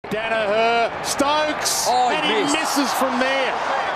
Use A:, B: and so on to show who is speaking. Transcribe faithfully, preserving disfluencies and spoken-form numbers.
A: Danaher, Stokes,
B: oh,
A: and he
B: missed.
A: misses from there.